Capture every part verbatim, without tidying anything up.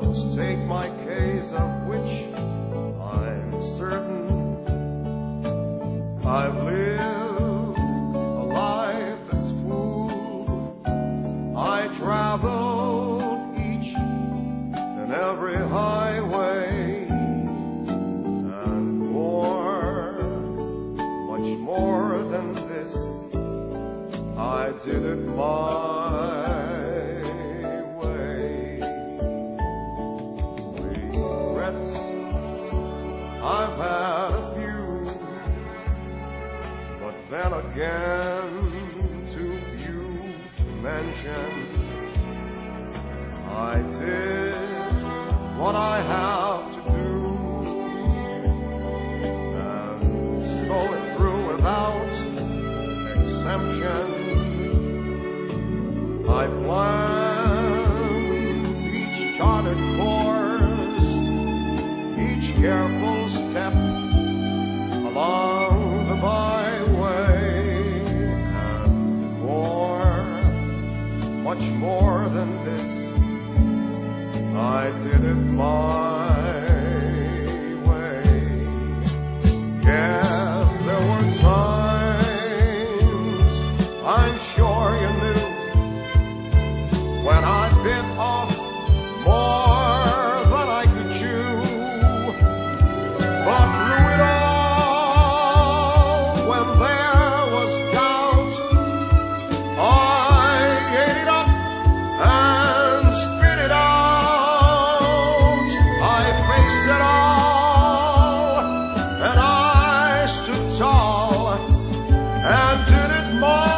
Just take my case, of which I'm certain. I've lived a life that's full. I traveled each and every highway, and more, much more than this, I did it my way. Regrets, I've had a few, but then again, too few to mention. I did what I have to do, and saw it through without exemption. I planned each charted course, each careful step along the byway, and more, much more than this, I did it my way. Yes, there were times, I'm sure you knew, when I bit off more than I could chew. But through it all, when there was doubt, I ate it up and spit it out. I faced it all, and I stood tall and did it more.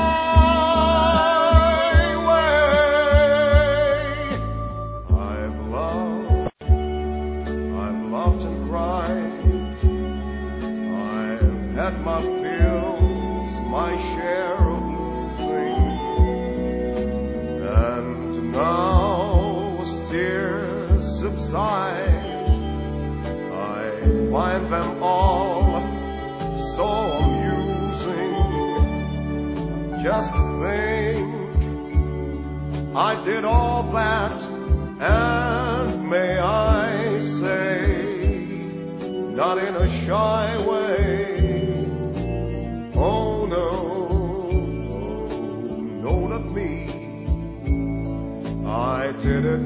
My fills, my share of losing, and now as tears subside, I find them all so amusing. Just to think I did all that, and may I say, not in a shy way. Oh no, no, not me. I did it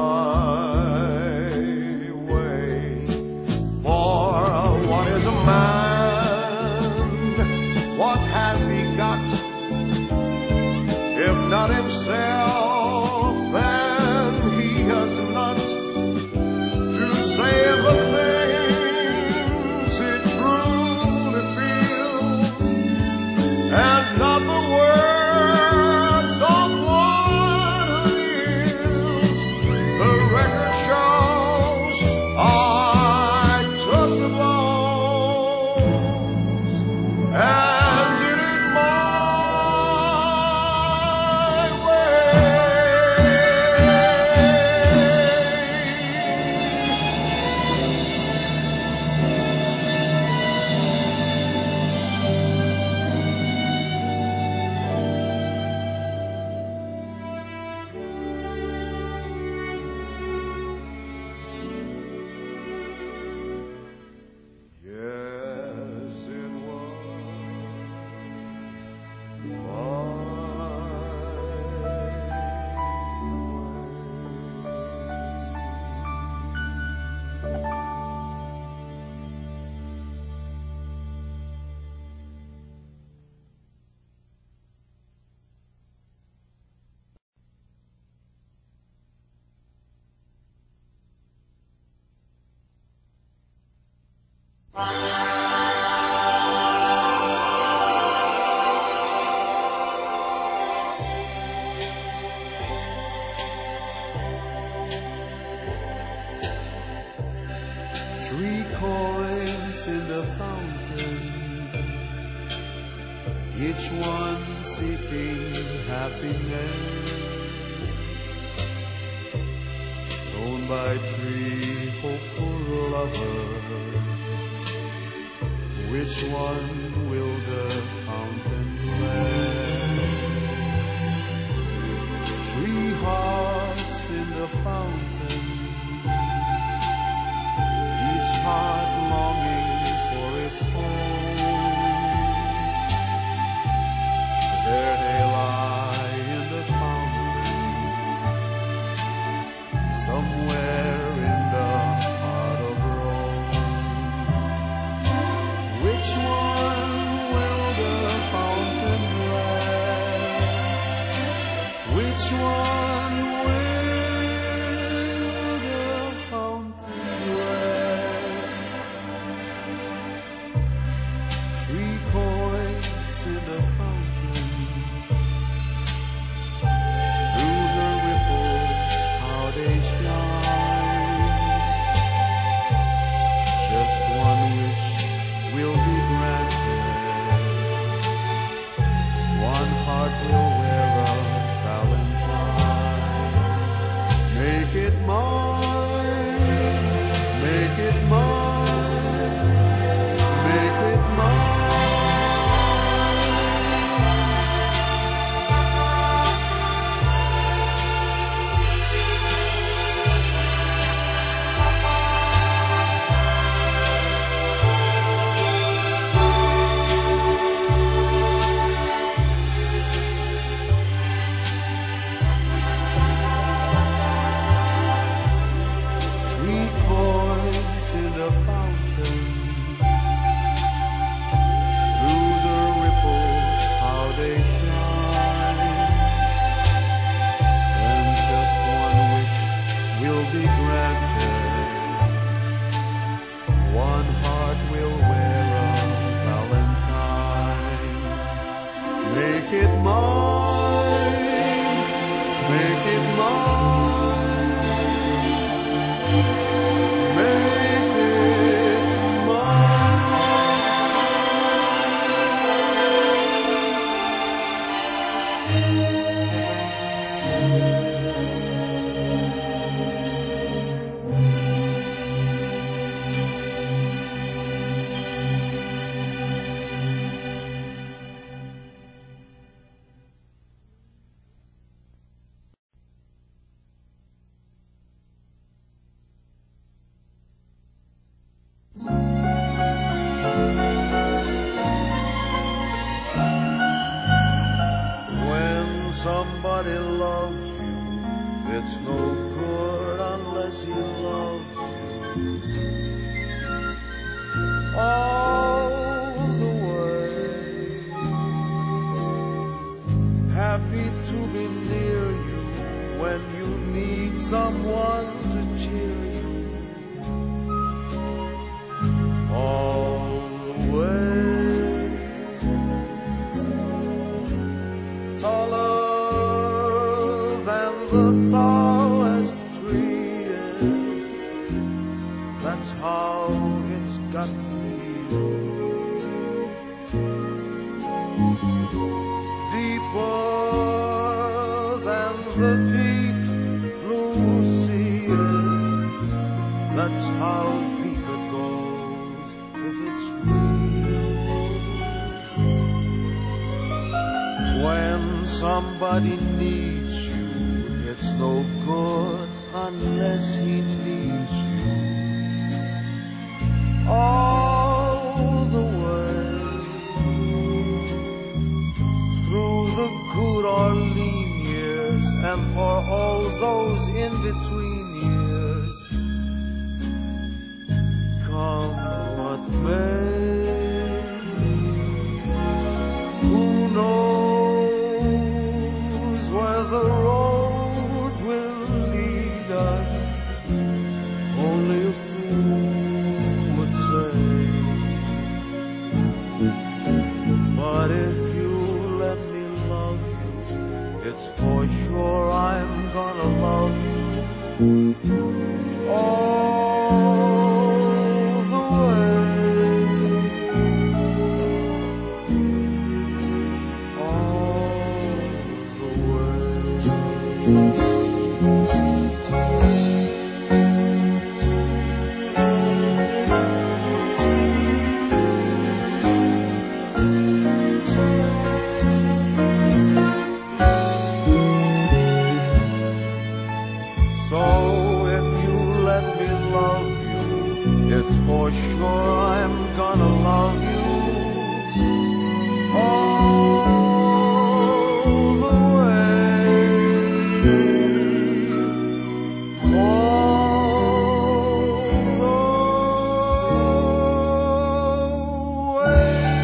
my way. For what is a man? What has he got? If not himself, then he has not to say the things he truly feels, and not the words of one who lives. The record shows I took the blows and did it my Three coins in the fountain, each one seeking happiness. Thrown by three hopeful lovers, which one will the fountain bless? Three hearts in the fountain, Make it mine, make it mine, make it mine. Make it mine, make it mine, make it Somebody loves you, it's no good unless he loves you all the way. Happy to be near you when you need someone to cheer you all the way. Taller the tallest tree is, that's how it's got to feel. Deeper than the deep blue sea is, that's how deep it goes if it's real. When somebody needs you, it's no good unless he needs you all the way. Through the good or lean years, and for all those in between years, come what may. Who knows where the road will lead us? Only a fool would say. But if you let me love you, it's for sure I'm gonna love you all the way. All the way. So if you let me love you, it's for sure I'm gonna love you all the way. All the way.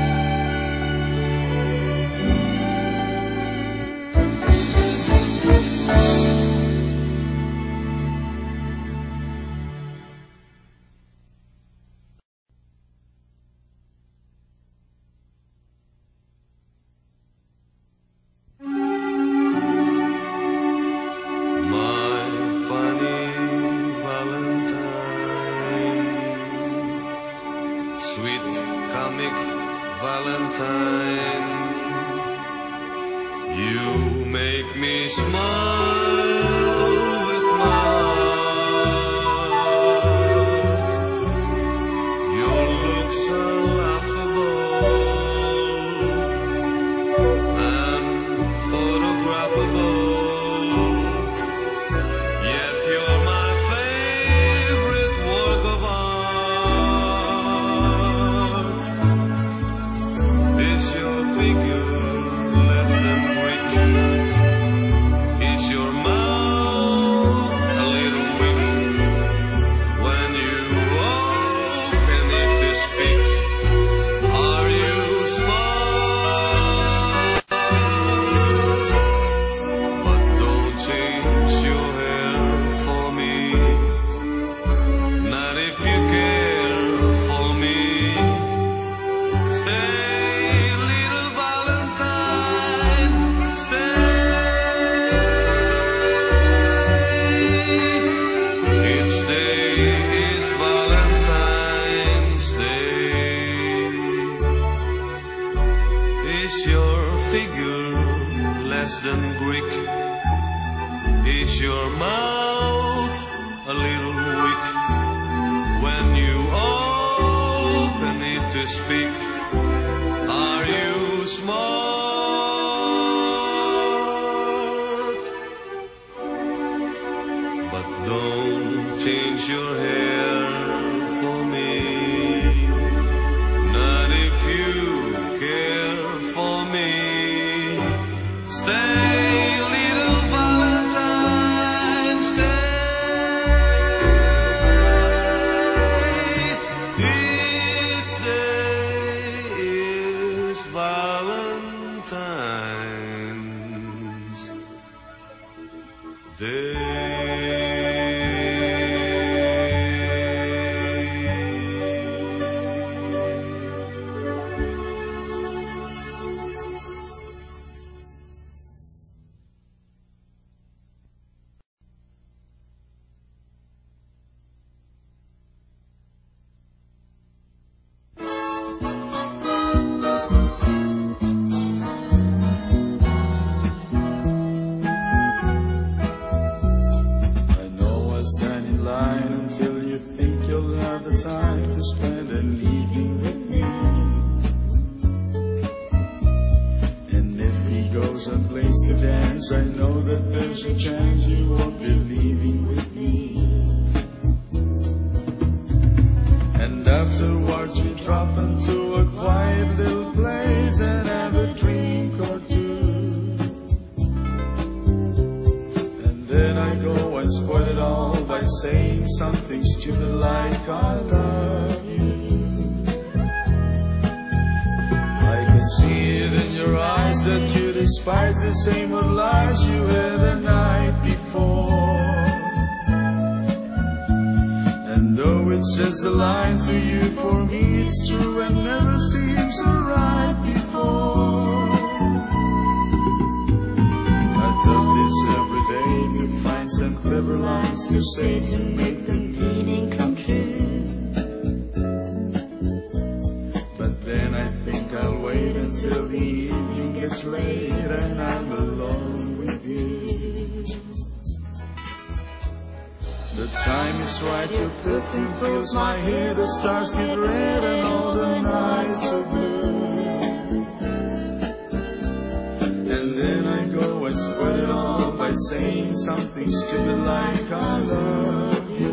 Sweet comic Valentine, you make me smile with my you speak? Are you smart? But don't change your hair for me. Not if you care for me. Stay, little Valentine, stay. Each day is Valentine's Day. Stand in line until you think you'll have the time to spend and leaving with me. And if he goes a place to dance, I know that there's a chance you won't be leaving with me. And afterwards we drop into a quiet little place and have a drink or two. Then I go and spoil it all by saying something stupid like I love you. I can see it in your eyes that you despise the same old lies you had the night before. And though it's just a line to you, for me it's true and never seems so right before. I thought this every day to find some clever lines to say to make the meaning come true. But then I think I'll wait until the evening gets late and I'm alone with you. The time is right, your perfume fills my hair, the stars get red and all the nights are blue. And then I go and spoil it all by saying something stupid like I love you.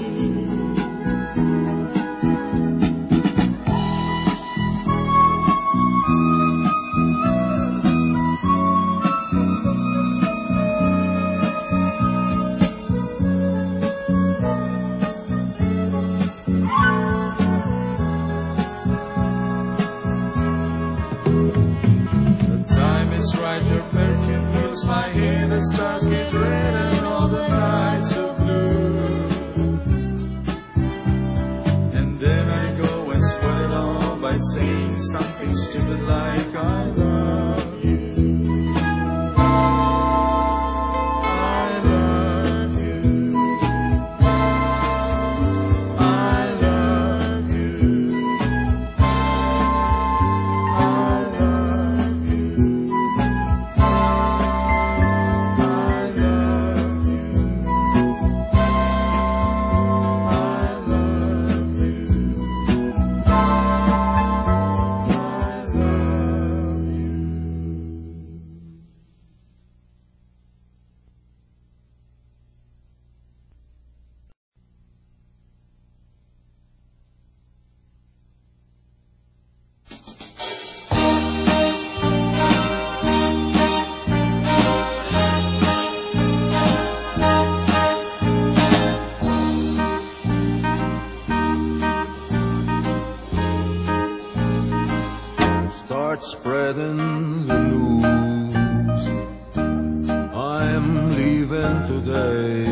The time is right, your perfume fills my hair, the stars get red and all the nights are blue. And then I go and spoil it all by saying something stupid like I love you. I love you. I love you. I love you. Start spreading the news. I'm leaving today.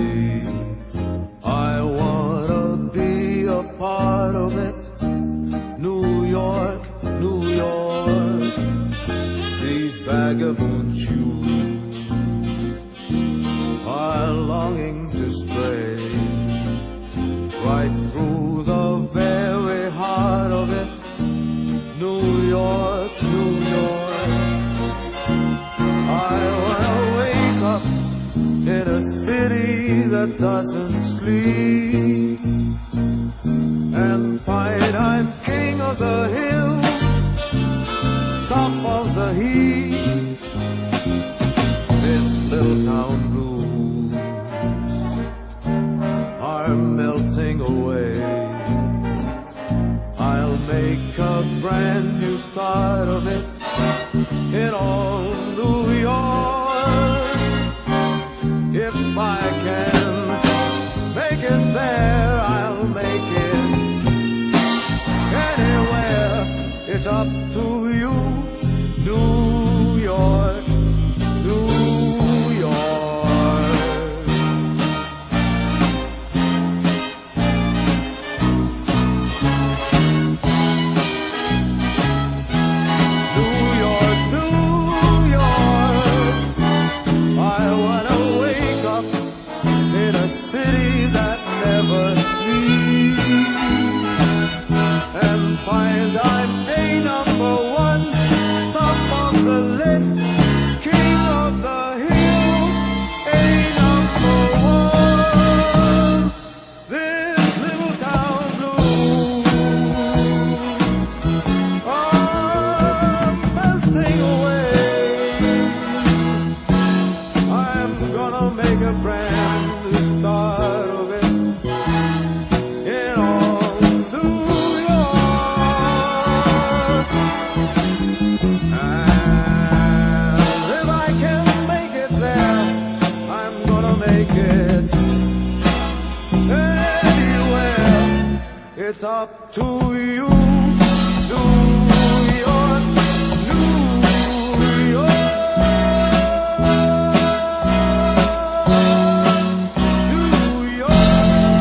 I wanna be a part of it. New York, New York. These vagabond shoes are longing to stray right through the very heart of it. New York, New York. I wanna wake up in a city that doesn't sleep and find I'm king of the hill. melting away. I'll make a brand new start of it in old New York. If I can make it there, I'll make it anywhere. It's up to you, New York, New York. New York, New York. I wanna wake up in a city that never sleeps and find I'm a number one, top of the list, king of the hill, a number one. This little town blues are melting away. I'm gonna make a brand new start of it in all New York. And if I can make it there, I'm gonna make it anywhere. It's up to you, New York, New York. New York.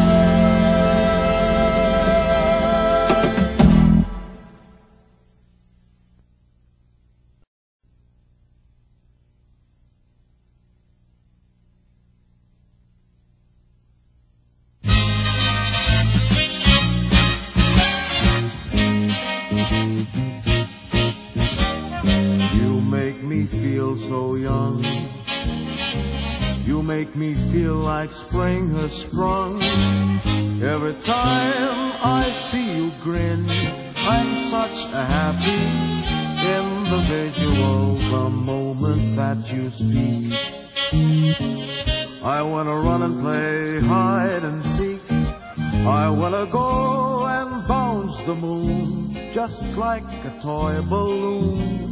You make me feel so young. You make me feel like spring has sprung. Every time I see you grin, I'm such a happy individual. The moment that you speak, I wanna run and play hide and seek. I wanna go and bounce the moon just like a toy balloon.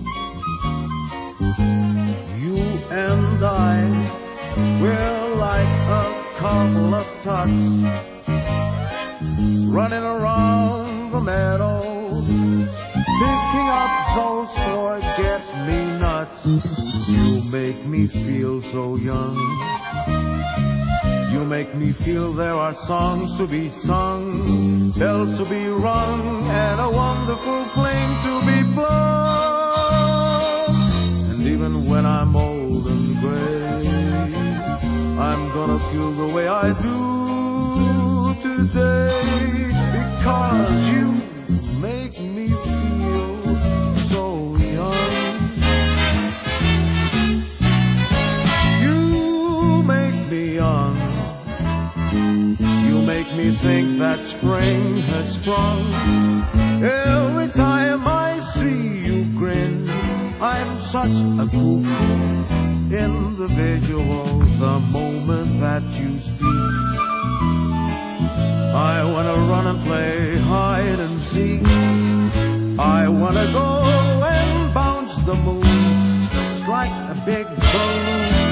You and I, we're like a couple of tots running around the meadow, picking up those forget-me-nots. You make me feel so young. You make me feel there are songs to be sung, bells to be rung, and a wonderful flame to be blown. And even when I'm old and gray, I'm gonna feel the way I do today, because you make me feel so young. You make me young. You make me think that spring has sprung. Every time I see you grin, I'm such a cuckoo individual. The moment that you speak, I wanna run and play hide and seek. I wanna go and bounce the moon just like a big balloon,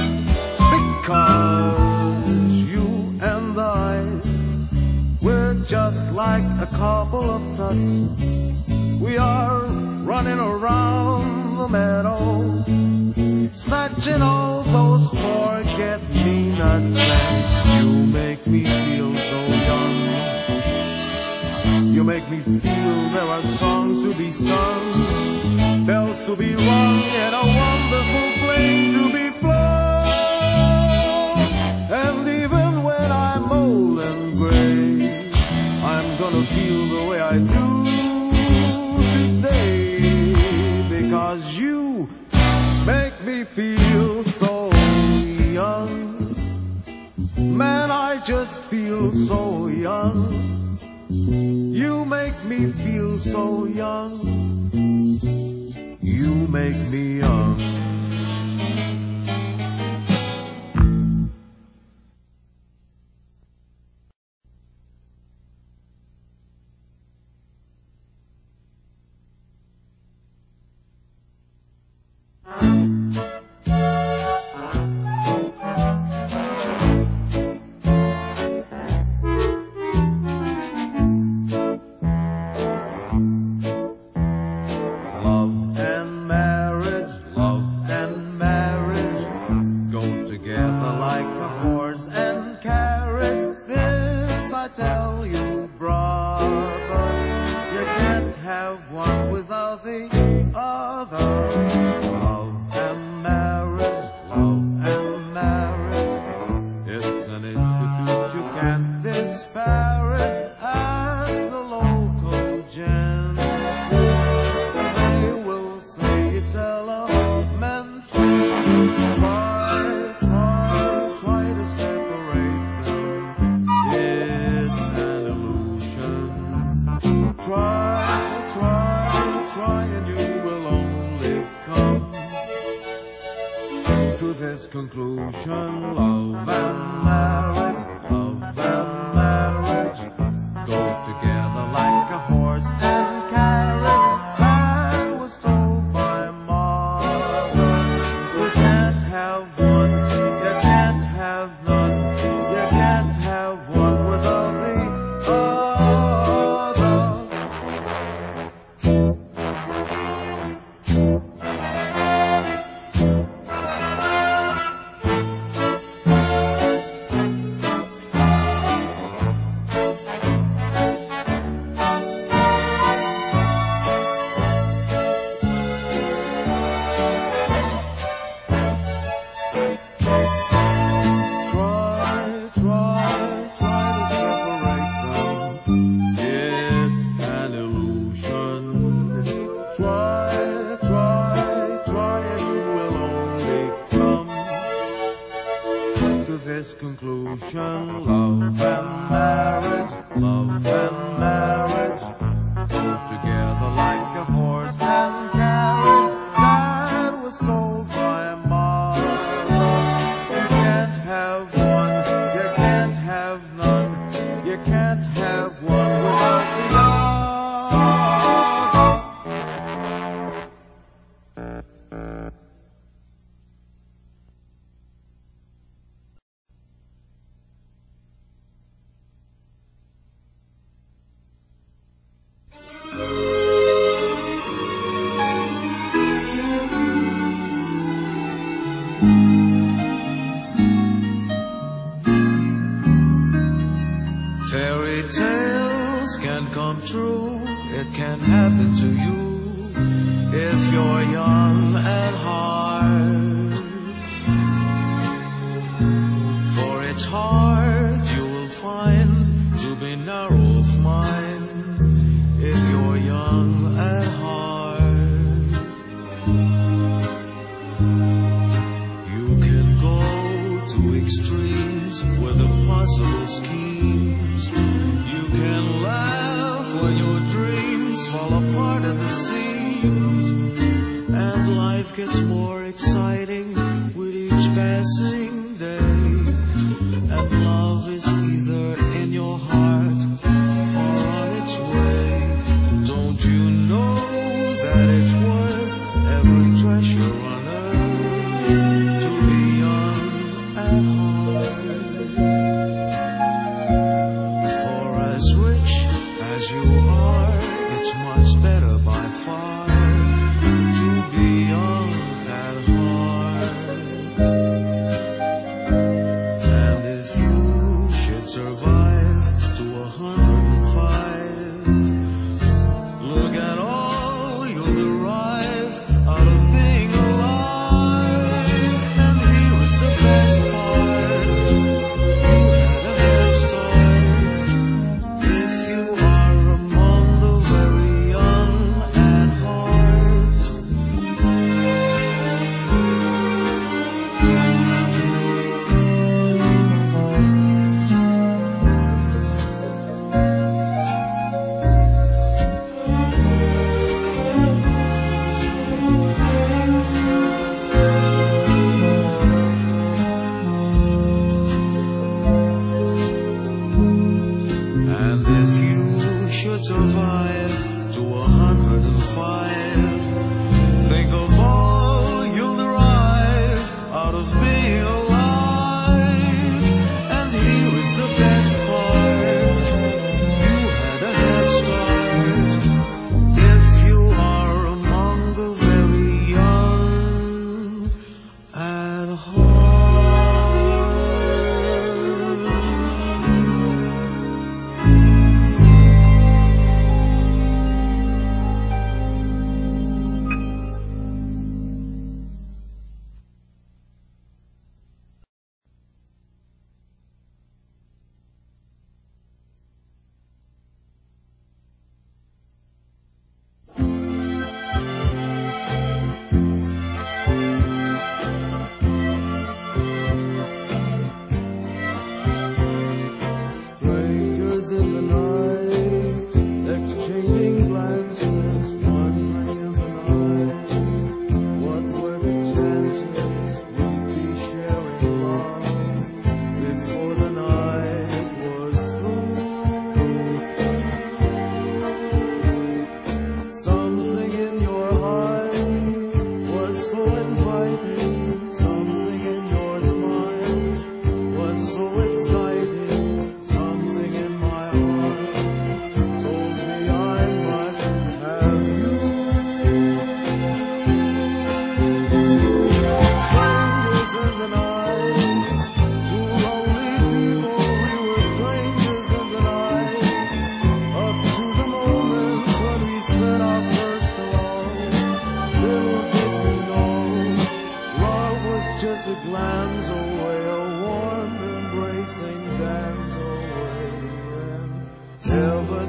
because you and I, we're just like a couple of tots. We are running around the meadow, snatching all those forget-me-nots. And you make me feel so young. You make me feel there are songs to be sung, bells to be rung, and a wonderful flame to be flown. And even when I'm old and gray, I'm gonna feel the way I do today, because you make me feel so young. Man, I just feel so young. You make me feel so young. You make me young. Conclusion, love and marriage, love and marriage go together like a horse and carriage. That was told by mother. You can't have one, you can't have none, you can't have one without the other. Conclusion, love and marriage, love and marriage go together like a horse and carriage. That was told by mother. You can't have one, you can't have none, you can't have one without the other. Fairy tales can come true, it can happen to you if you're young at heart. For it's hard, you will find, to be narrow of mind if you're young at heart. You can go to extremes with impossible schemes. You can laugh when your dreams fall apart at the seams, and life gets more exciting with each passing day. And love is either in your heart or on its way. Don't you know that it's worth every treasure on earth to be young at heart? For as rich as you are, it's much better by far to be young at heart. And if you should survive to a hundred and five, look at all you'll derive out of being alive. And here is the best part: you had a head start if you are among the very young at heart. And if you should survive to a hundred and five, think of all you'll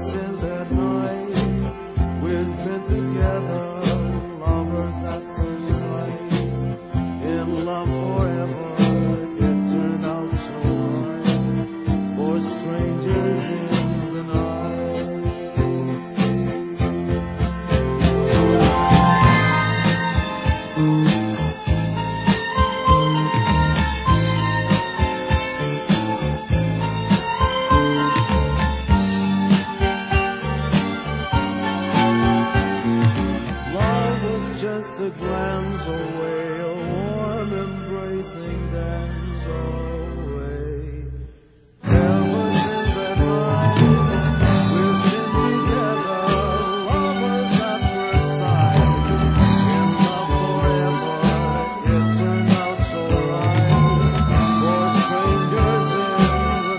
since that night we've been together, lovers at first sight, in love forever. It turned out so right for strangers in the night. Just a glance away, a warm embracing dance away. Ever since that night, we've been together, lovers at first sight, in love forever. It turned out so right for strangers in the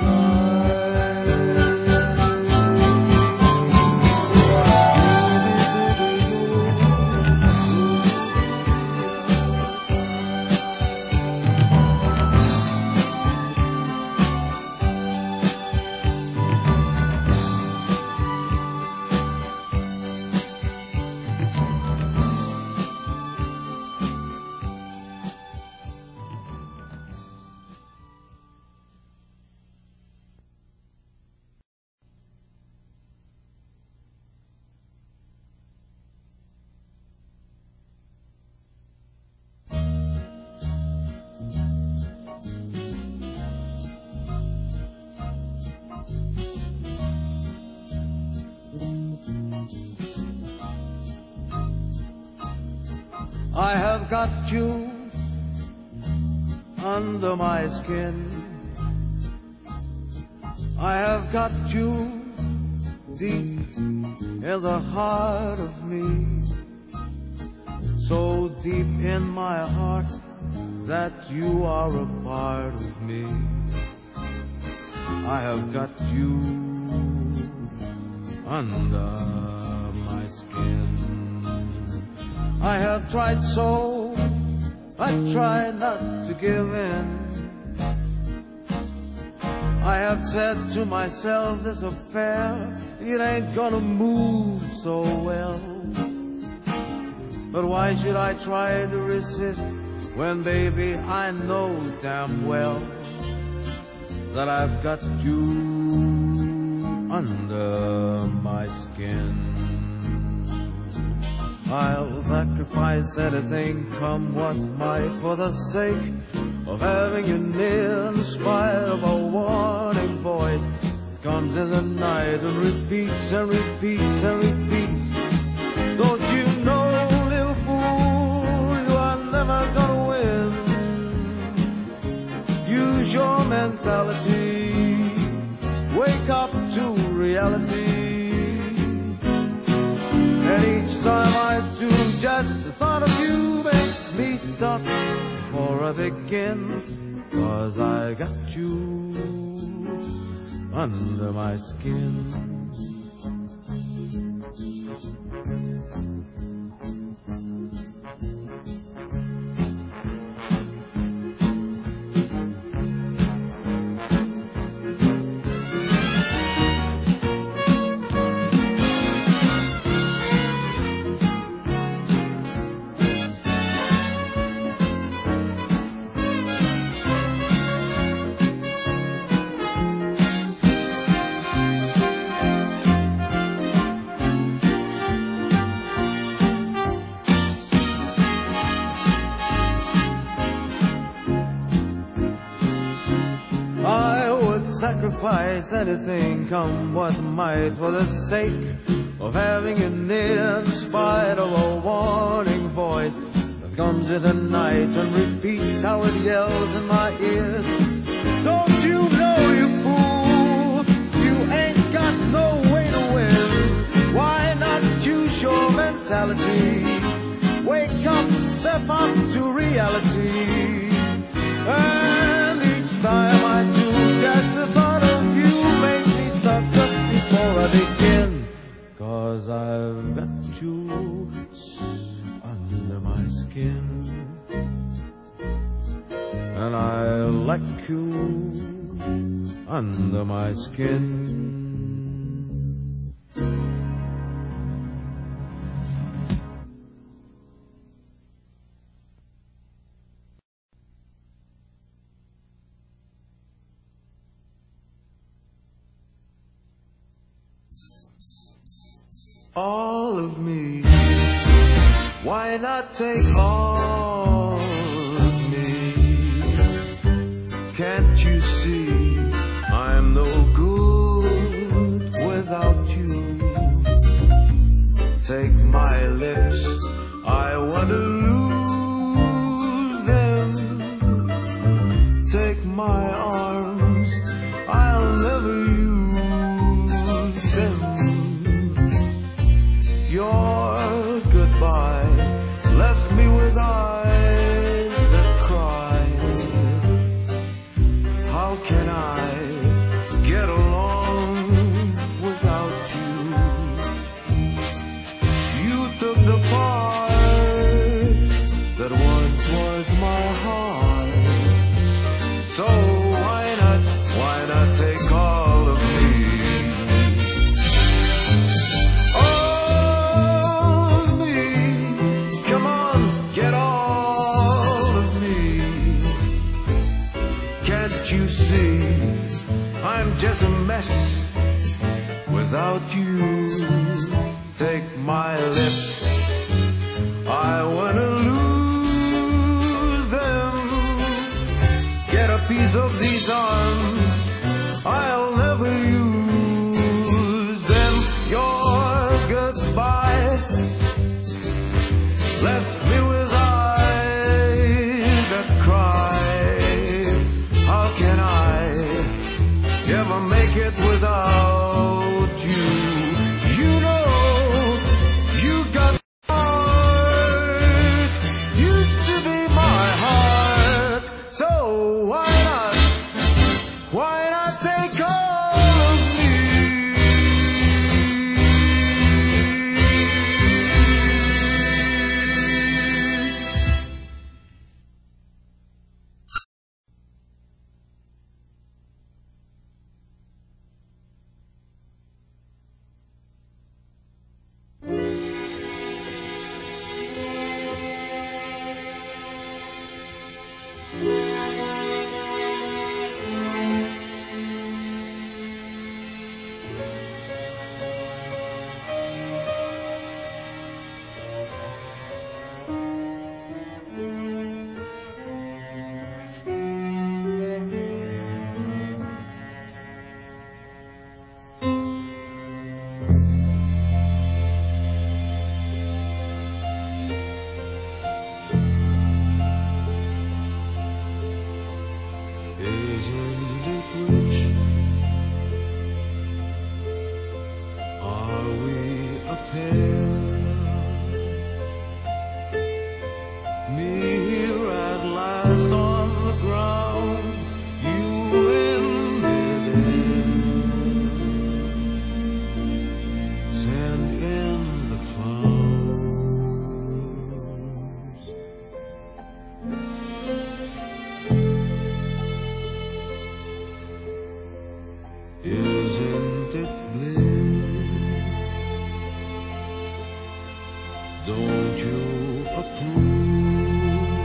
I have got you under my skin. I have got you deep in the heart of me, so deep in my heart that you are a part of me. I have got you under my skin. I have tried so, I try not to give in. I have said to myself, this affair, it ain't gonna move so well. But why should I try to resist when, baby, I know damn well that I've got you under my skin. I'll sacrifice anything, come what might, for the sake of having you near, in spite of a warning voice that comes in the night and repeats and repeats and repeats. Don't you know, little fool, you are never gonna win. Use your mentality, wake up to reality. And each time I do, just the thought of you makes me stop before I begin. 'Cause I got you under my skin. Sacrifice anything, come what might, for the sake of having you near, in spite of a warning voice that comes in the night and repeats how it yells in my ears. Don't you know, you fool, you ain't got no way to win. Why not use your mentality? Wake up, step up to reality. And each time I do, just the thought of you makes me stop just before I begin. 'Cause I've got you under my skin, and I like you under my skin. all of me? Why not take all of me? Can't you see I'm no good without you? Take my lips, I want to lose them. Take my arms, I'll never use them. Your goodbye left me with eyes that cry. How can I get along without you? You took the part that once was my heart. So why not, why not take all of me? All of me, come on, get all of me. Can't you see I'm just a mess without you? Take my lips, I wanna lose them. Get a piece of these arms, I'll never use them. Your goodbye left me with eyes that cry. How can I ever make it without you? You know you got my heart, used to be my heart. So why not, why not take all of me? Isn't it rich? Are we a pair? Me here at last on the ground, you in midair. Sand in the clouds. Isn't it bliss? Don't you approve?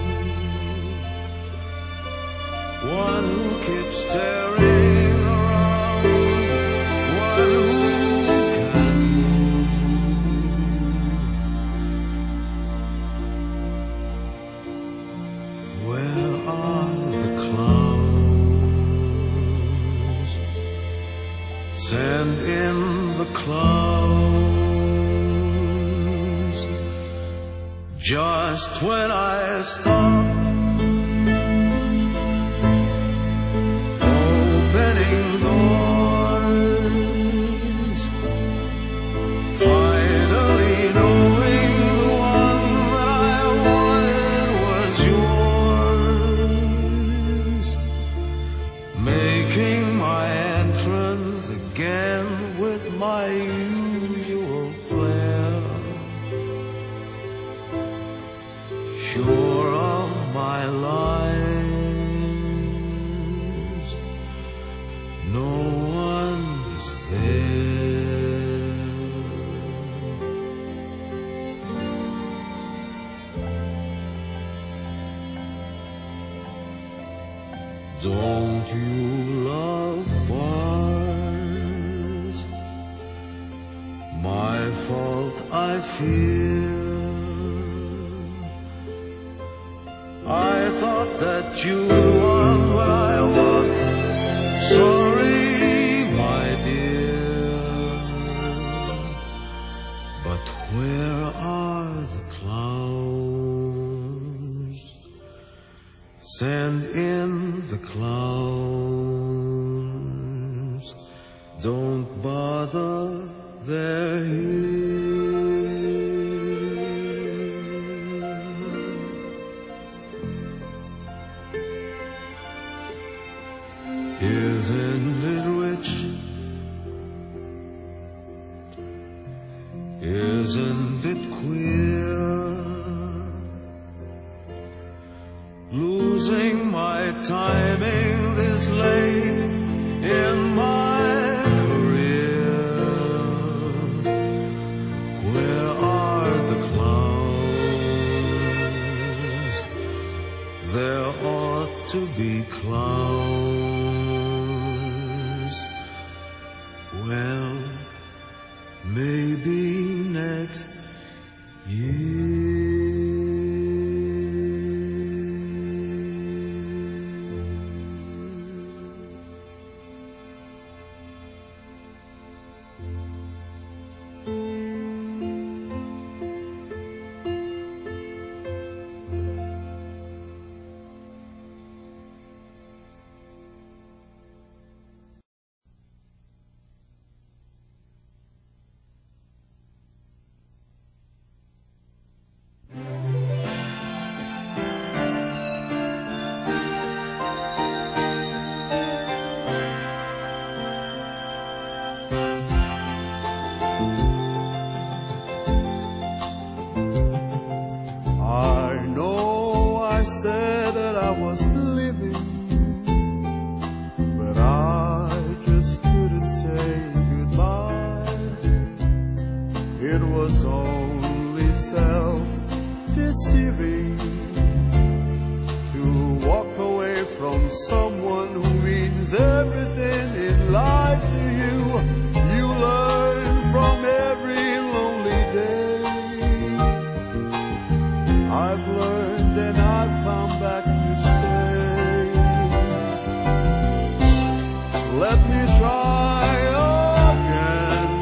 One who keeps staring around, one who can move. Where are the clouds? Sand in the clouds. Just when I stopped opening doors, finally knowing the one that I wanted was yours, making my entrance again with my usual flair, sure of my lines, no one's there. Don't you love bars? My fault, I fear. I thought that you would want what I want. Sorry, my dear. But where are the clowns? Send in the clowns. Don't bother, they're here. Isn't it rich? Isn't it queer? Losing my timing this late in my career. Where are the clowns? There ought to be clowns. Well, maybe next year. Said that I was living, but I just couldn't say goodbye. It was only self-deceiving to walk away from someone who means everything in life to you. You learn from every lonely day. I've learned and I've come back to stay. Let me try again.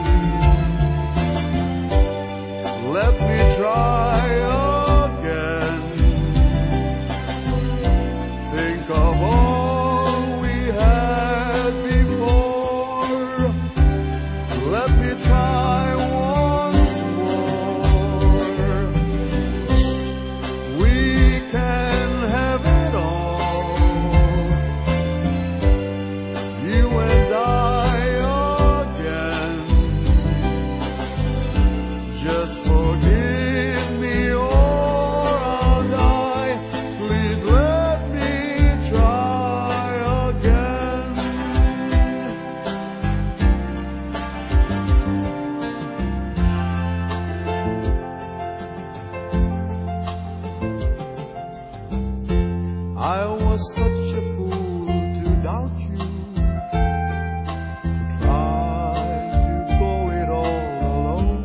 Let me try again. Think of all we had before. Let me try once more. We can have it all, you and I again. Just forgive me or I'll die. Please let me try again. I was such a fool to doubt you, to try to go it all alone.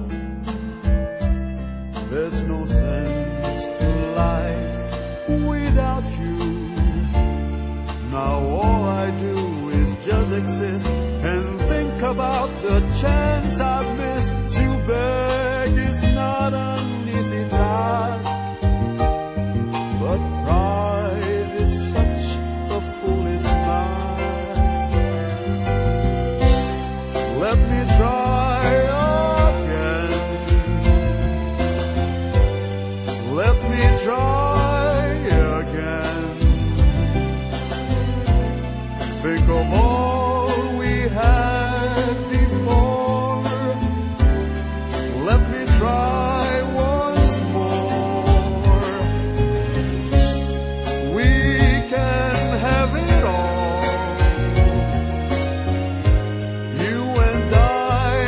There's no sense to life without you. Now all I do is just exist and think about the chance I've missed. To beg is not an easy task, but pride is such a foolish task. Let me try again. Let me try again. Think of all we had before. Let me try once more. We can have it all, you and I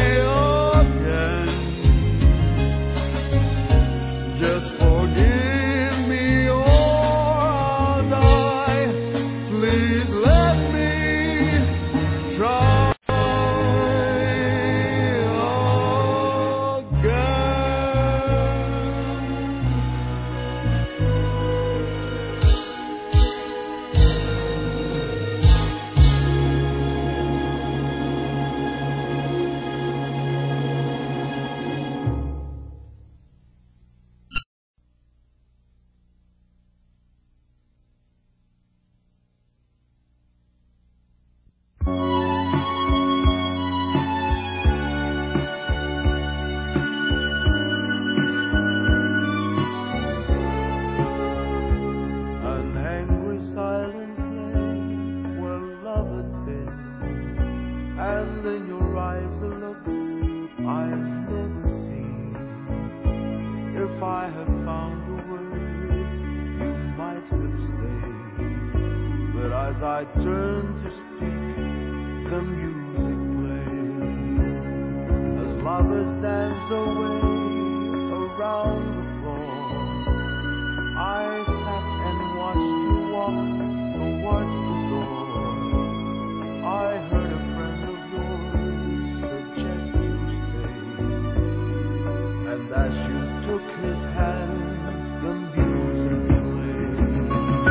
I've never seen. If I had found a way, you might have stayed. But as I turned to speak, the music played. As lovers dance away around the floor, I sat and watched you walk towards the door. I heard a friend of yours suggest you stay, and as you took his hand, the music played.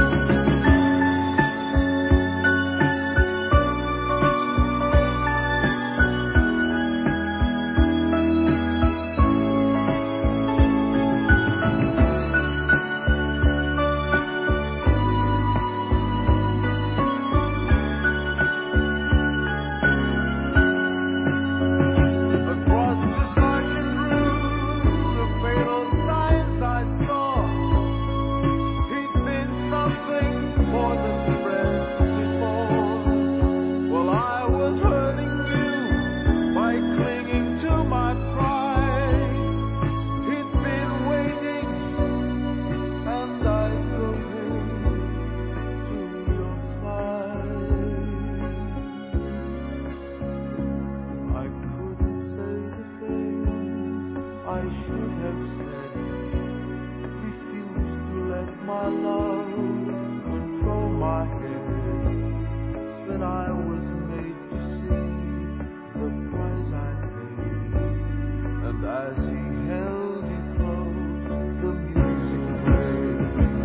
I should have said, refuse to let my love control my head. Then I was made to see the price I paid, and as he held me close, the music played.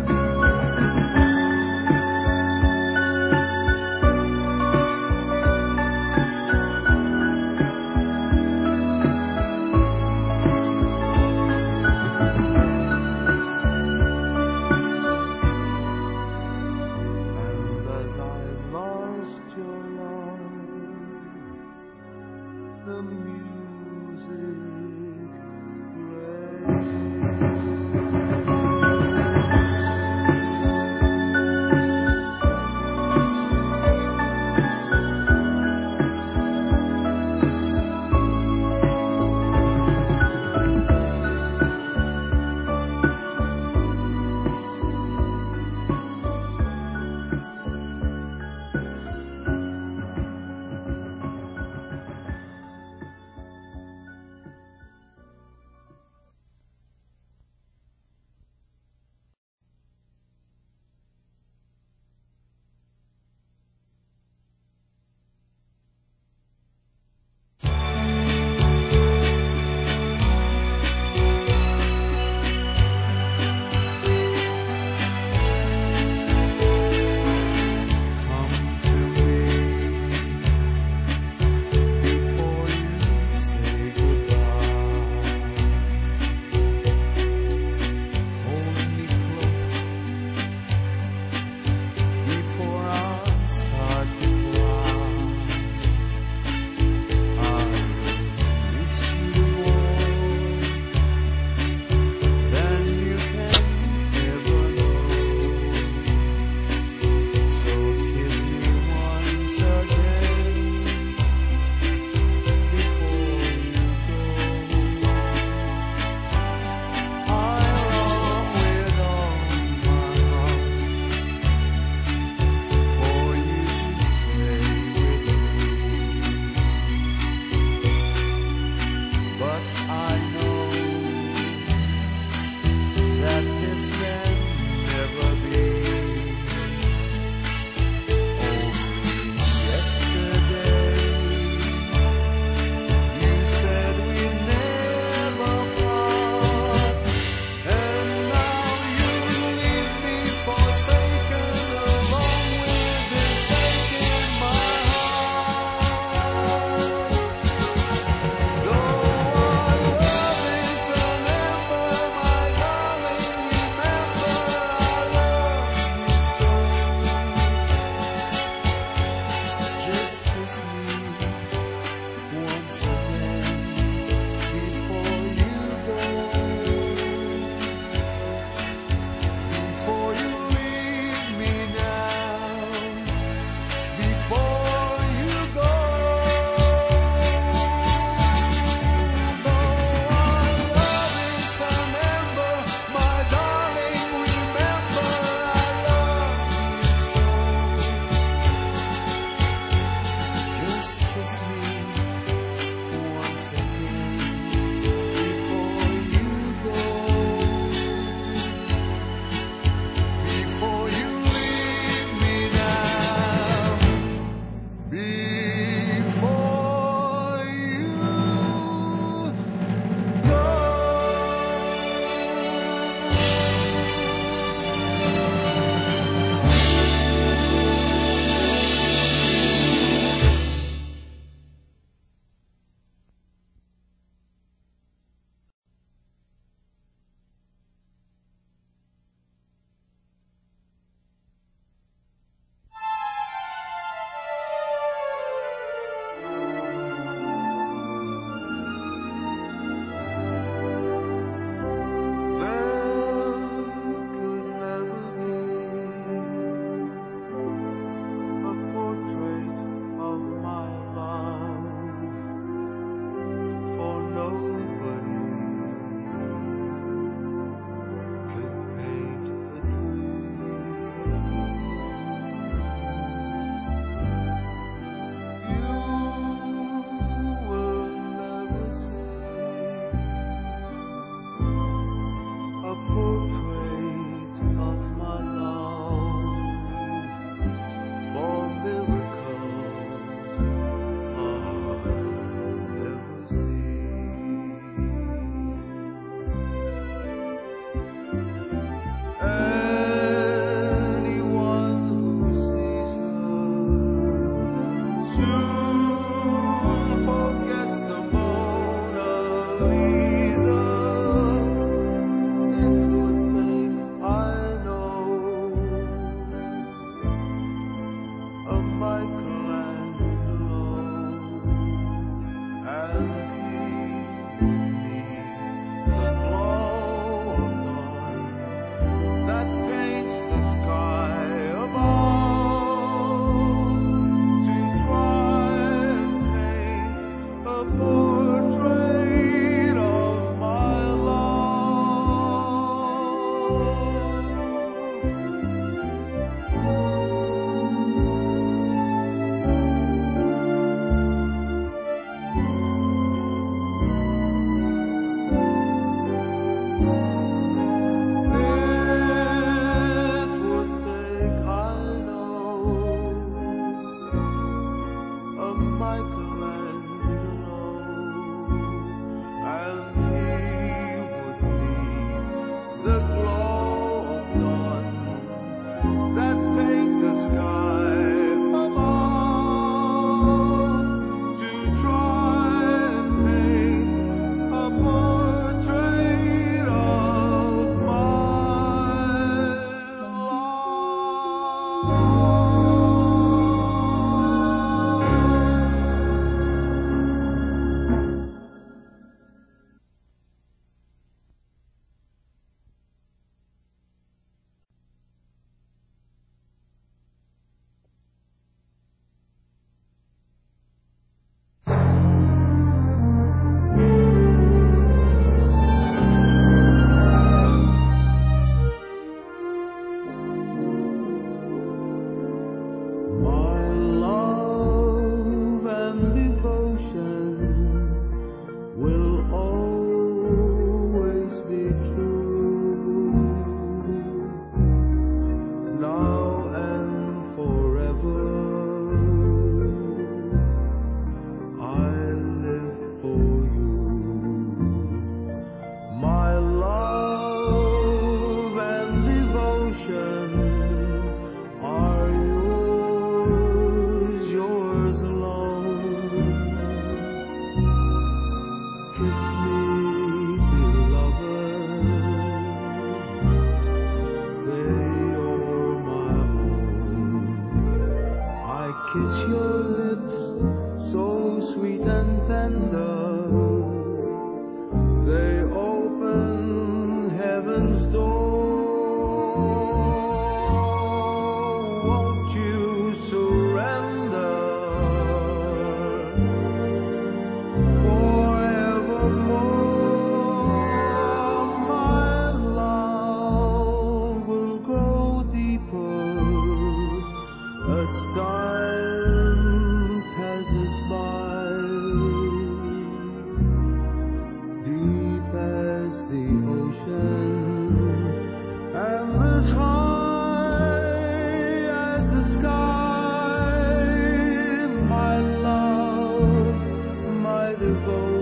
The music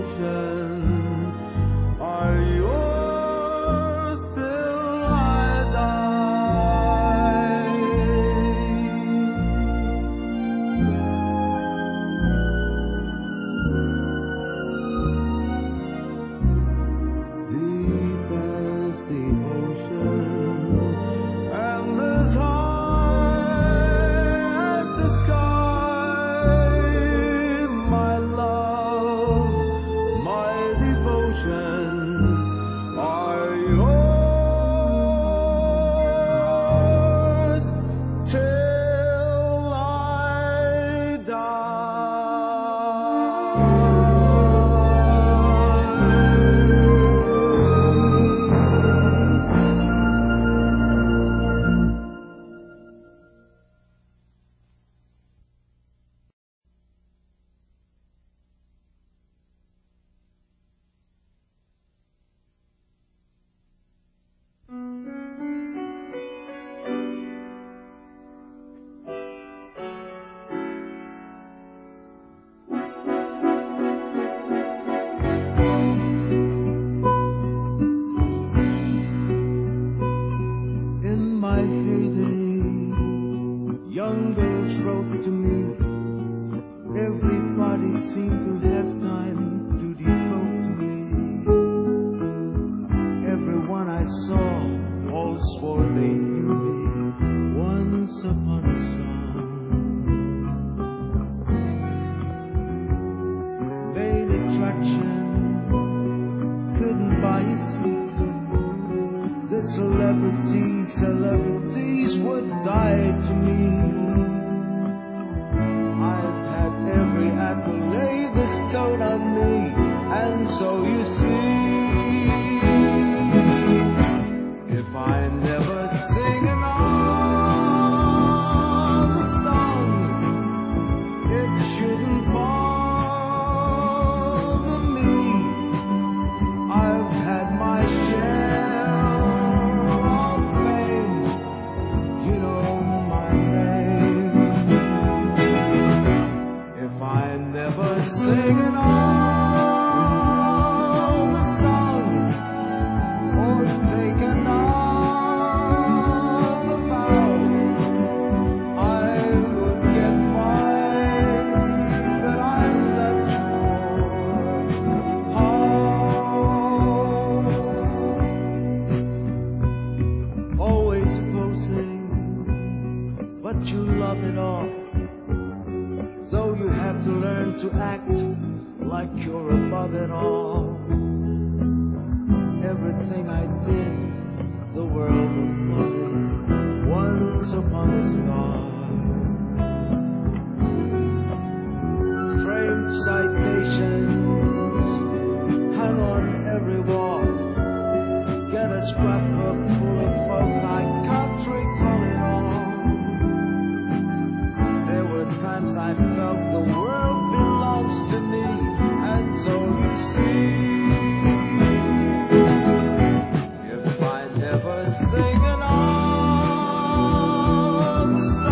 devotion are yours till I die. Deep as the ocean and as high as the sky, my love, my devotion are yours till I In my heyday, young girls wrote to me. Everybody seemed to have time to devote to me. Everyone I saw all swore they knew me. Once upon a song, main attraction, couldn't buy a seat. The celebrities, celebrities would die to meet. I've had every accolade bestowed on me, and so you see, if I never sing another song, it shouldn't bother me. I've had my share of fame, you know my name. If I never sing another song or take another vow, I would get mine, that I'm that sure. Always supposing, but you love it all. So you have to learn to act like you're above it all. Everything I did, the world applauded. Once upon a star, framed citations hung on every wall. Get a scrapbook full of folks I can't recall it all. There were times I felt the world belongs to me, and so you see, if I never sing another song,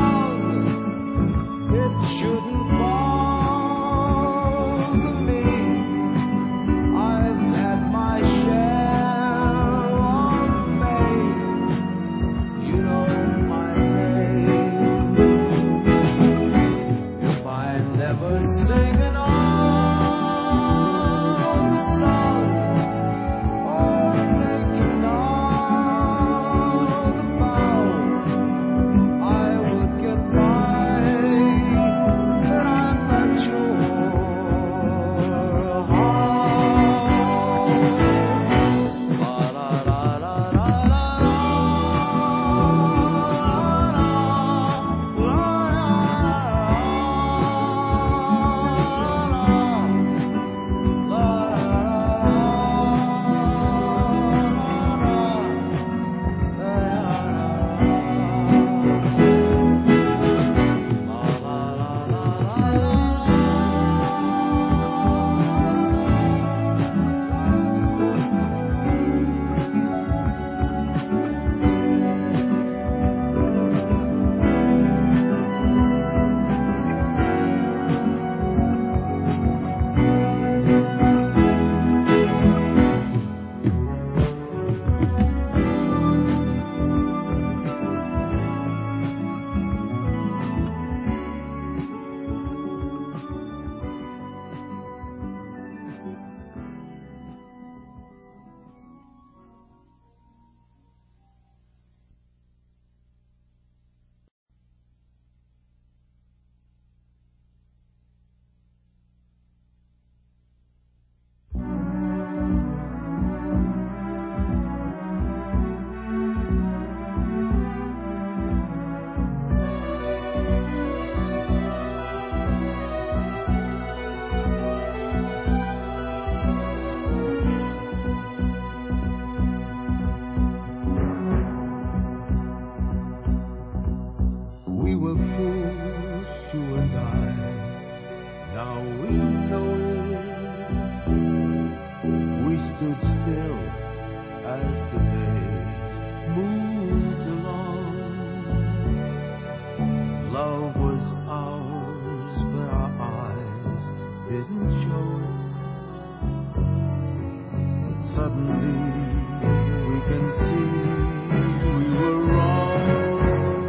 suddenly we can see we were wrong.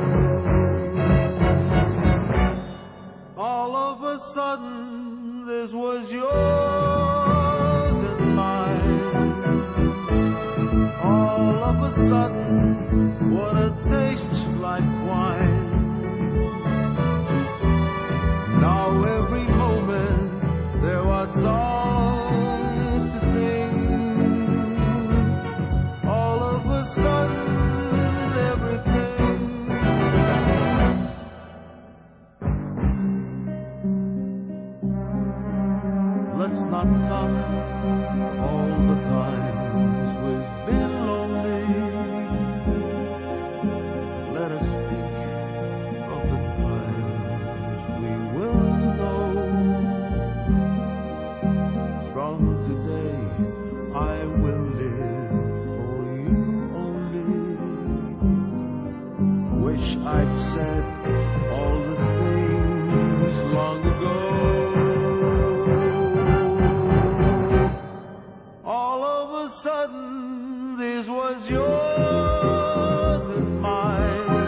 All of a sudden this was yours and mine. All of a sudden, what a taste like wine. Now every moment there were songs to sing. All of a sudden everything. Let's not talk all the times we've been lonely. Let us speak of the times we will know. From today I will live for you only. Wish I'd said all the things long ago. All of a sudden this was yours and mine.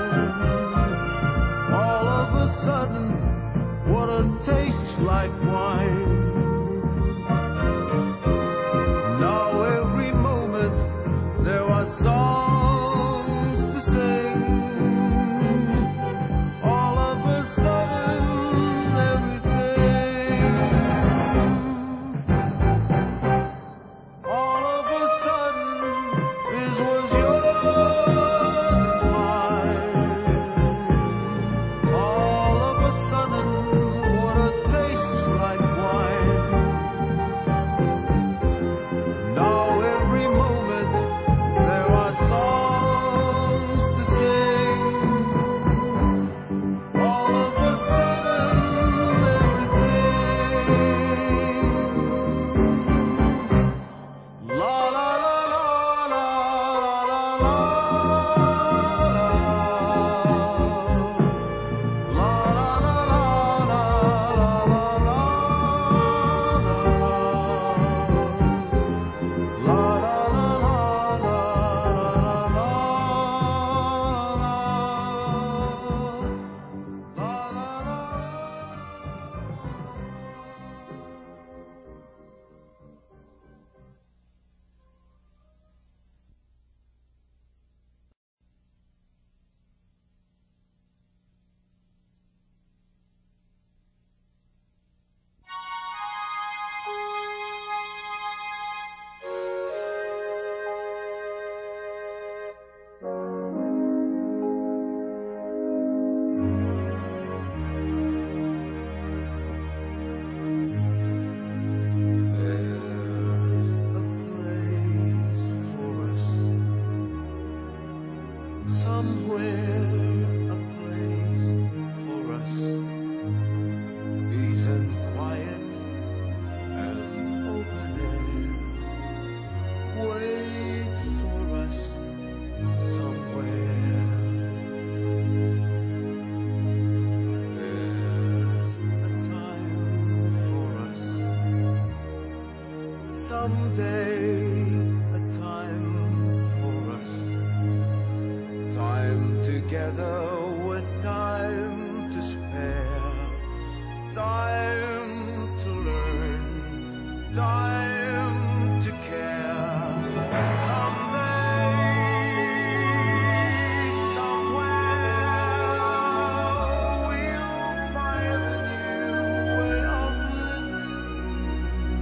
All of a sudden, what a taste like wine. Now every moment there are songs to sing. All of a sudden everything. All of a sudden this was yours and mine. All of a sudden, what a taste like wine. Now every moment there are songs to sing. All of a sudden everything. La la la la la la la la. La la la la la la la la. La la la la la la la. There's a place for us, somewhere a place for us. Peace and quiet and open air. Wait for us somewhere. There's a time for us. Someday a time for us. Time together with time to spare. Time to learn. Time to care. Someday, somewhere, we'll find a new way of living.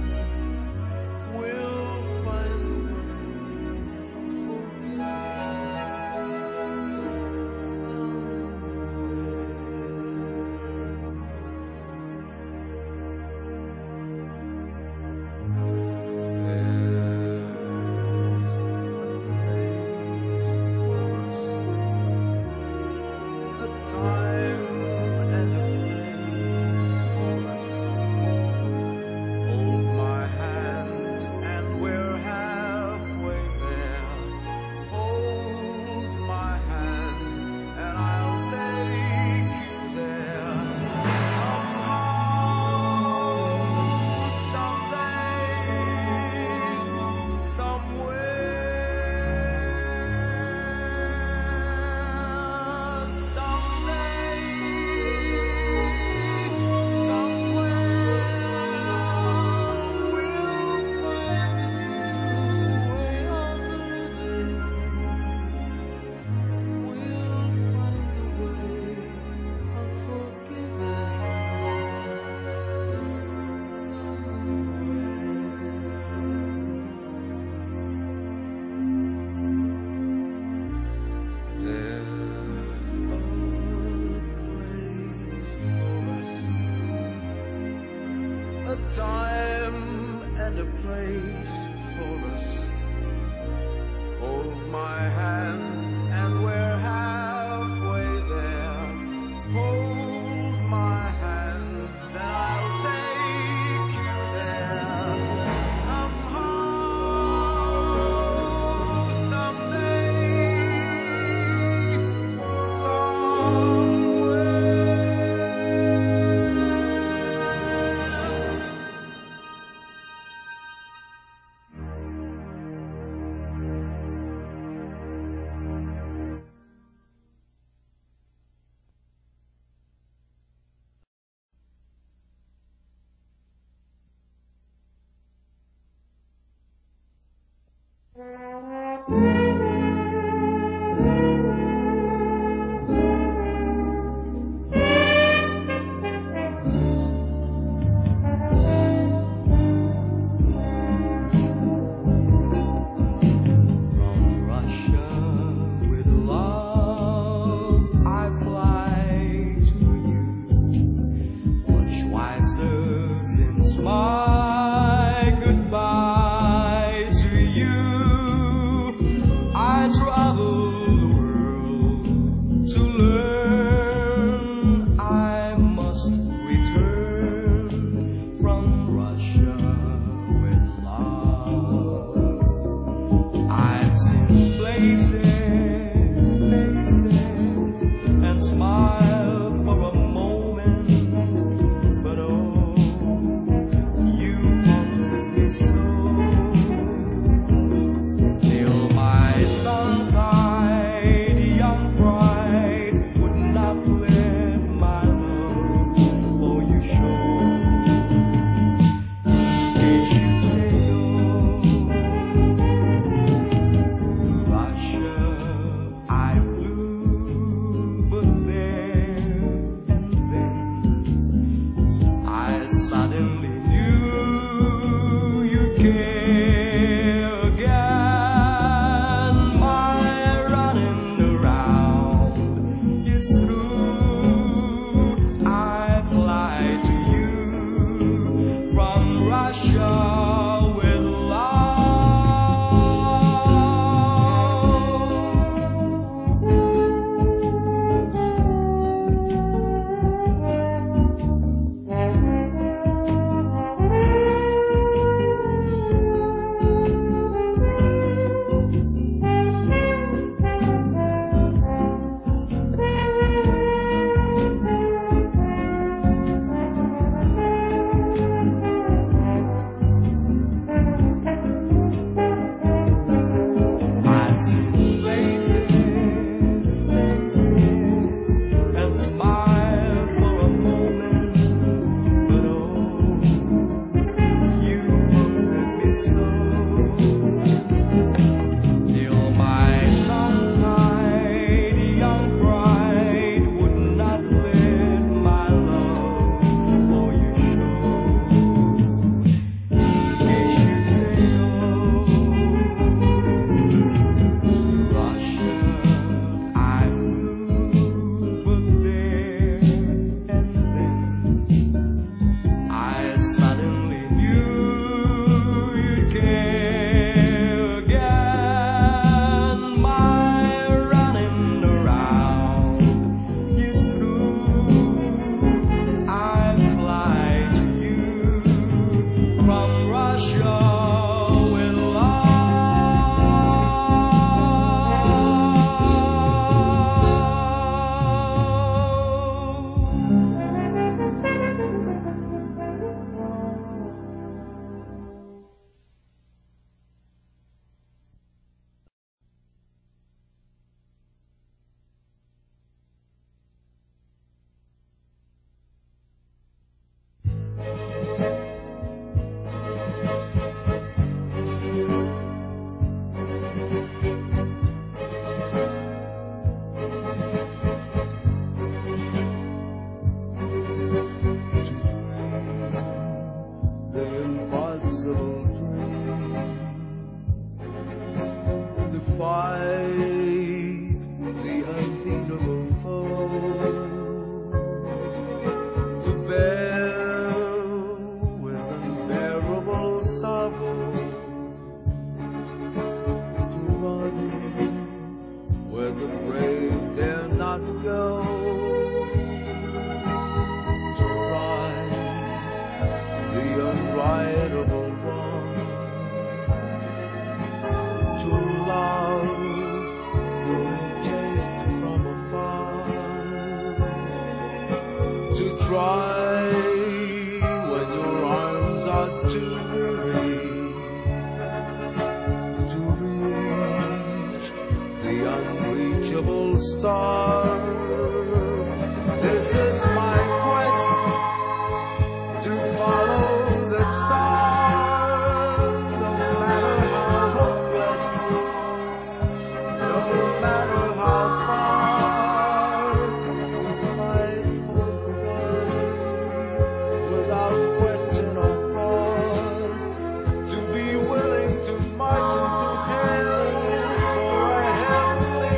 We'll find a way of forgiving. us. Hold my hand and we're halfway there. Hold my hand and I'll take you there. Somehow, someday, unreachable star. This is my quest to follow that star, no matter how hopeless, no matter how far, to fight for the right without question or pause, to be willing to march into hell for a heavenly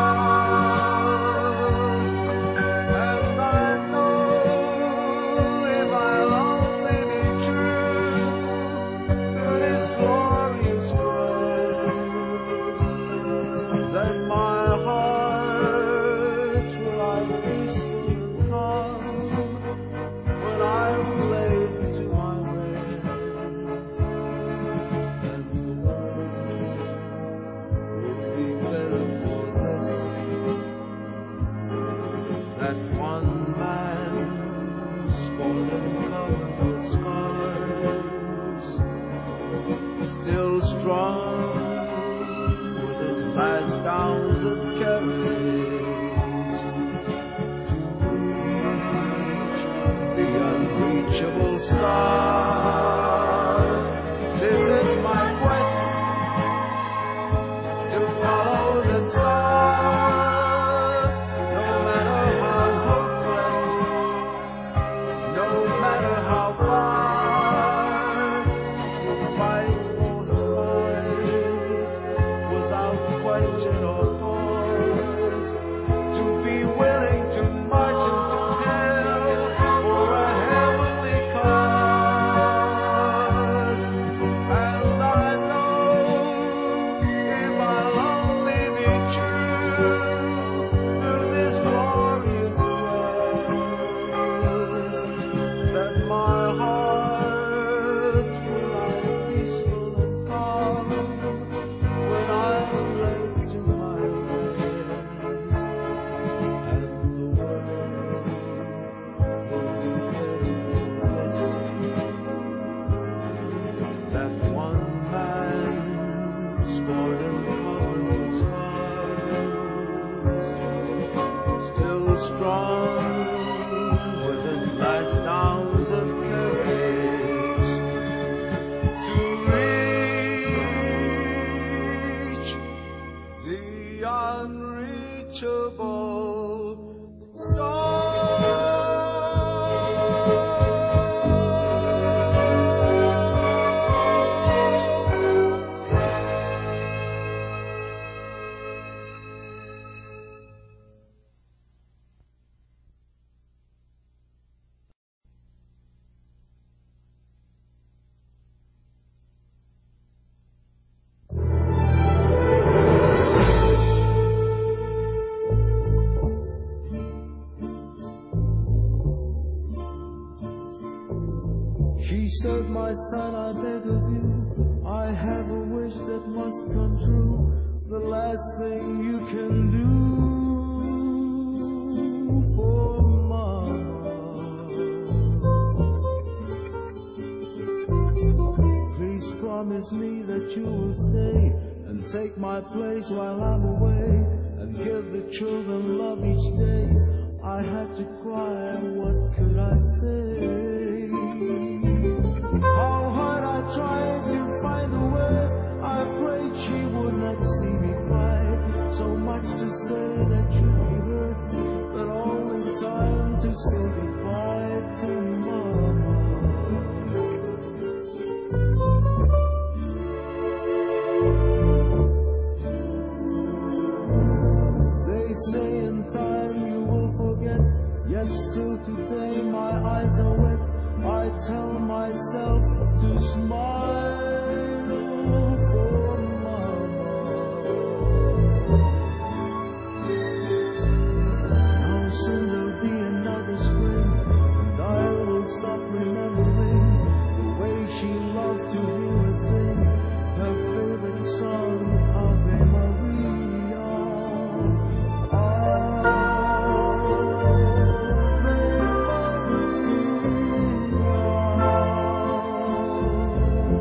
cause. And I know if I'll only be true to this glorious quest, then my heart will lie peaceful and calm when I'm laid to my rest, and the world will be better for this, that one man scorned and covered with scars, still strong with his last ounce of courage to reach the unreachable star. This is my quest to follow the star, no matter how hopeless, no matter how far, to fight for the right without question or pause, to be willing to march into hell for a heavenly cause. And I know if I'll only be true to this glorious quest, that my heart will lie peaceful and calm when I'm laid to my rest, and the world will be better for this, that one man scorned and covered with scars, still strong with his last ounce of courage to reach the unreachable star. She said, my son, I beg of you, I have a wish that must come true. The last thing you can do for Mama, please promise me that you will stay and take my place while I'm away, and give the children love each day. I had to cry, what could I say? How hard I tried to find the words, I prayed she would not see me cry. So much to say that you'd be hurt, but only time to say goodbye to Mama. They say in time you will forget, yet still today my eyes are wet. I tell myself to smile for Mama. Now soon there'll be another spring, and I will stop remembering the way she loved to hear her sing her favorite song, Ave Maria. Ave Maria.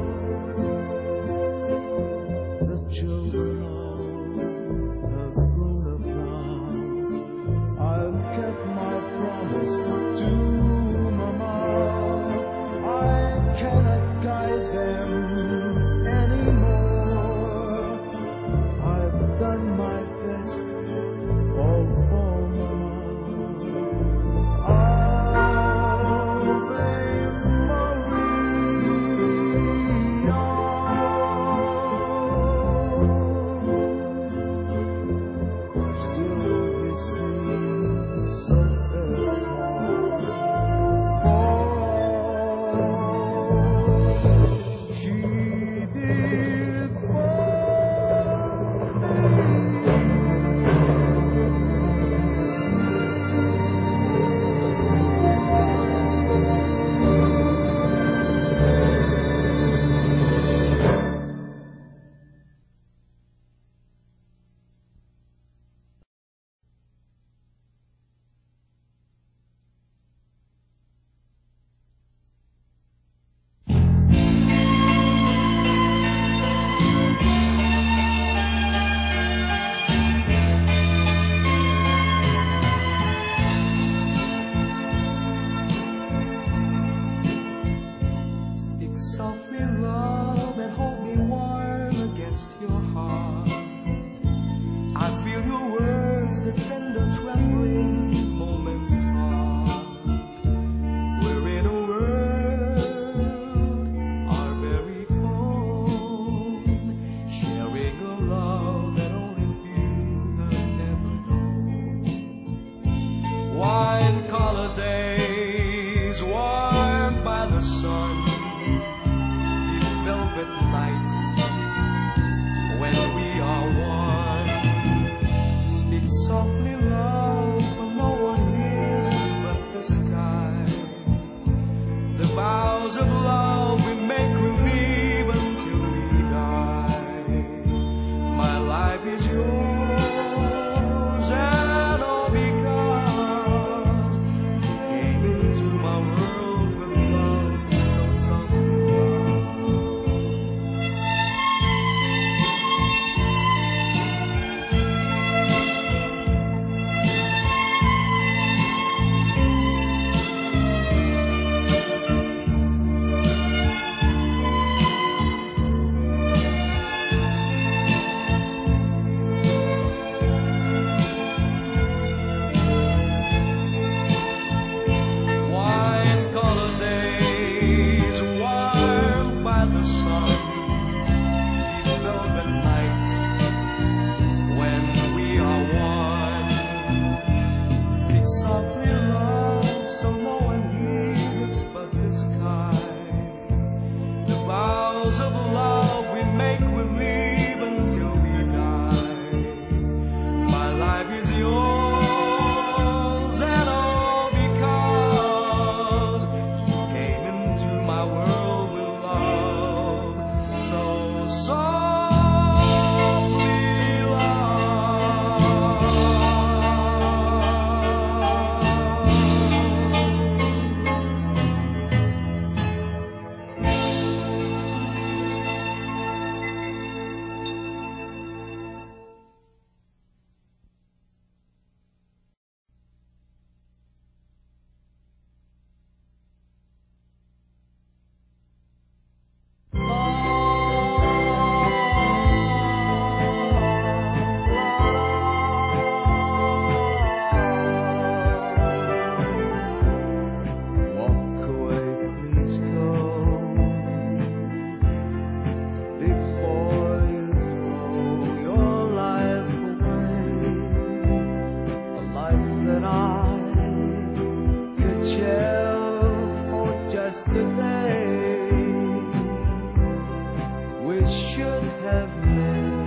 should have met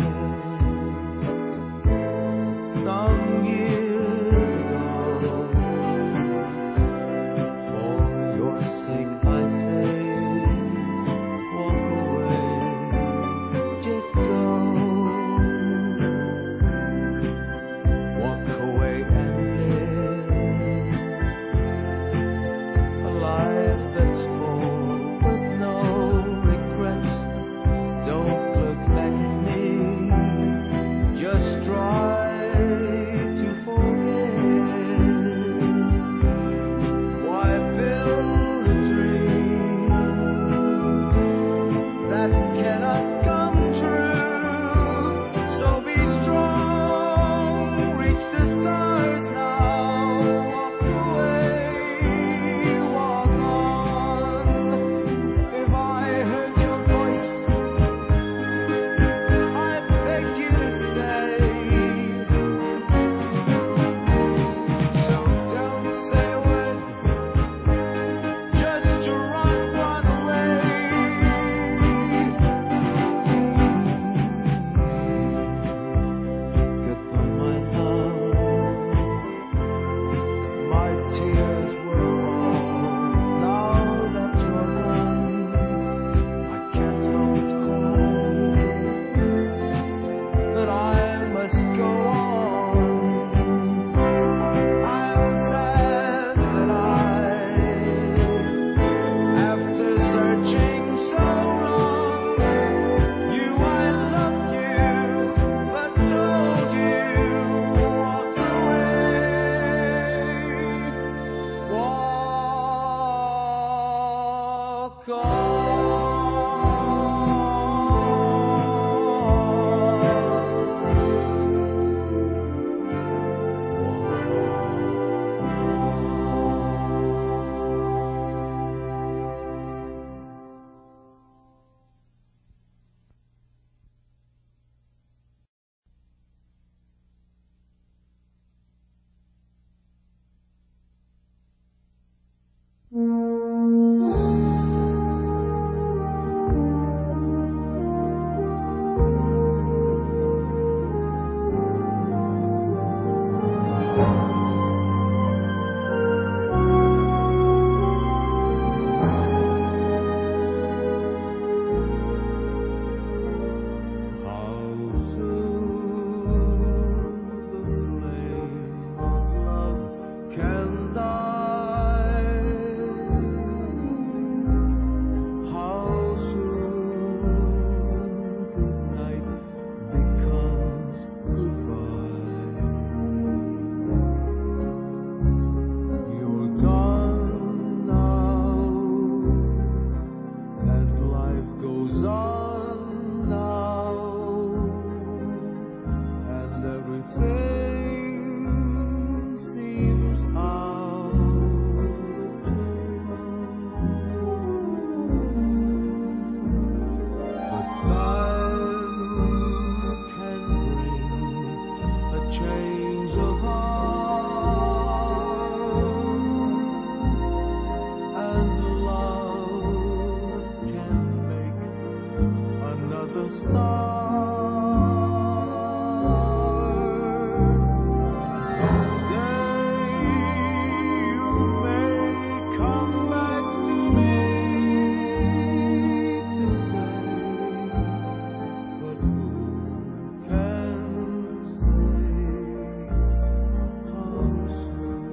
some years ago. For your sake I say, walk away, just go. Walk away and live a life that's full with no regrets. Don't look back at me, just try to forget. Why build a dream that cannot come true? So be strong, reach the stars now. Walk away, walk on. If I heard your voice, I beg you to stay. So don't say a word, just to run, run away. Goodbye, my love. My tears were all now that you're gone. I can't help but cry, but I must go on. I'm sad that I, after searching so long, you I loved you, but told you walk away, walk How soon the flame of love can die? How soon good night becomes goodbye? You're gone now, and life goes on now, and everything seems out. But time can bring a change of heart, and love can make another start. Someday you may come back to me to stay, but who can say how soon?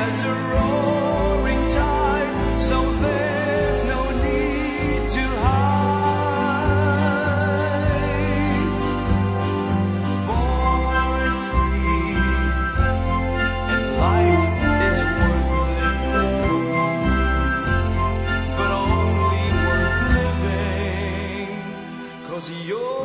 as a roaring tide, so there's no need to hide. Born free, and life is worth living, but only worth living 'cause you're